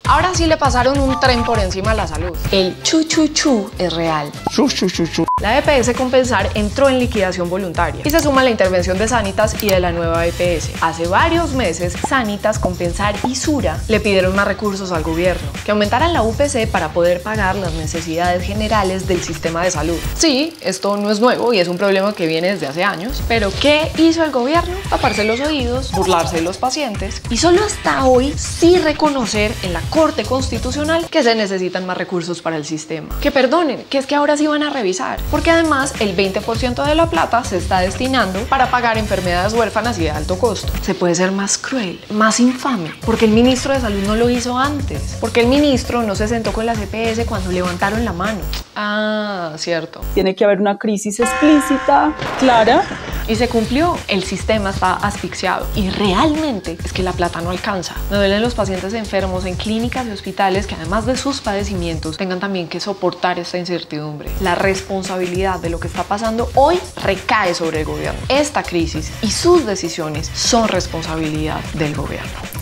Ahora sí le pasaron un tren por encima a la salud. El chu es real. La EPS Compensar entró en liquidación voluntaria y se suma a la intervención de Sanitas y de la nueva EPS. Hace varios meses, Sanitas, Compensar y Sura le pidieron más recursos al gobierno, que aumentaran la UPC para poder pagar las necesidades generales del sistema de salud. Sí, esto no es nuevo y es un problema que viene desde hace años, pero ¿qué hizo el gobierno? Taparse los oídos, burlarse de los pacientes y solo hasta hoy sí reconocer en la Corte Constitucional que se necesitan más recursos para el sistema. Que perdonen, que es que ahora sí van a revisar, porque además el 20% de la plata se está destinando para pagar enfermedades huérfanas y de alto costo. Se puede ser más cruel, más infame, porque el ministro de Salud no lo hizo antes, porque el ministro no se sentó con la EPS cuando levantaron la mano. Ah, cierto. Tiene que haber una crisis explícita, clara. Y se cumplió. El sistema está asfixiado y realmente es que la plata no alcanza. Me duelen los pacientes enfermos en clínicas y hospitales que además de sus padecimientos tengan también que soportar esta incertidumbre. La responsabilidad de lo que está pasando hoy recae sobre el gobierno. Esta crisis y sus decisiones son responsabilidad del gobierno.